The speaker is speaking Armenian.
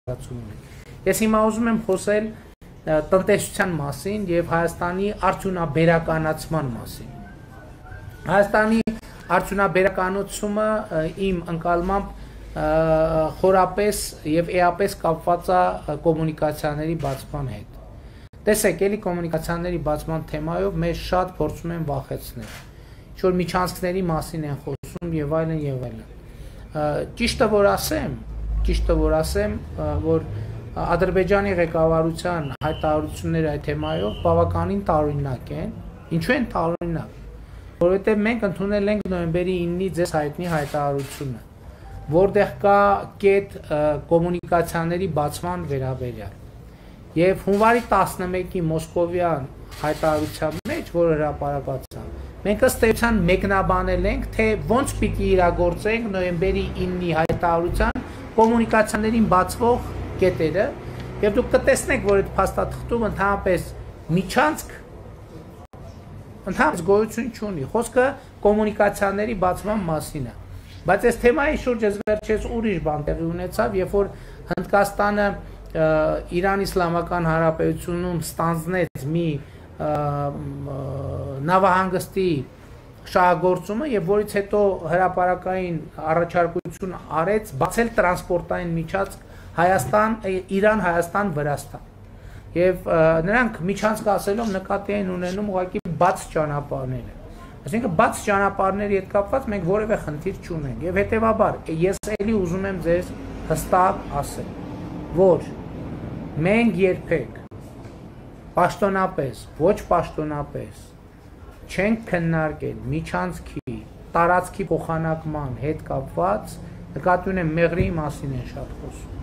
զարգացում ունի։ Ես հիմա ուզում եմ խոսել տնտեսության մասին եւ Հայաստանի արդյունաբերականացման մասին։ Հայաստանի արդյունաբերականությունը իմ ընկալմամբ խորապես եւ էապես կապված է կոմունիկացիաների բացման հետ։ Տեսեք, էլի կոմունիկացիաների բացման թեմայով մեզ շատ փորձում են վախեցնել։ Ինչ-որ միջանցքների մասին են խոսում եւ այլն եւ այլն։ Ճիշտը որ ասեմ, որ Ադրբեջանի ղեկավարության հայտարարությունները այդ թեմայով բավականին տարօրինակ են։ Ինչու են տարօրինակ։ Որովհետեւ մենք ընդունել ենք նոյեմբերի 9-ի ձեզ հայտնի հայտարարությունը, որտեղ կա կետ կոմունիկացիաների բացման վերաբերյալ։ Եվ հունվարի 11-ի մոսկովյան հայտարարության մեջ, որը հրապարակված է, մենք ըստ էության մեկնաբանել ենք, թե ոնց պիտի իրագործենք նոյեմբերի 9-ի հայտարարության կոմունիկացիաներին բացվող կետերը, եւ դուք կտեսնեք, որ այդ փաստաթղթում ընդհանրապես միջանցք ընդհանրապես գոյություն չունի, խոսքը կոմունիկացիաների բացման մասին է։ Բայց այս թեմայի շուրջ ես վերջերս ուրիշ բան տեղի ունեցավ, երբ որ Հնդկաստանը Իրան Իսլամական Հանրապետությունում ստանձնեց մի նավահանգստի շահագործումը եւ որից հետո հրապարակային առաջարկություն արեց բացել տրանսպորտային միջանցք Իրան-Հայաստան Վրաստան։ Եվ նրանք միջանցք ասելով նկատի են ունենում ուղղակի բաց ճանապարհները։ Այսինքն բաց ճանապարհների հետ կապված մենք որևէ խնդիր չունենք եւ հետեւաբար ես էլի ուզում եմ ձեզ հստակ ասել, որ մենք երբեք պաշտոնապես, ոչ պաշտոնապես չենք քննարկել միջանցքի տարածքի փոխանակման հետ կապված նկատի ունեմ մեղրի մասին են շատ խոսում։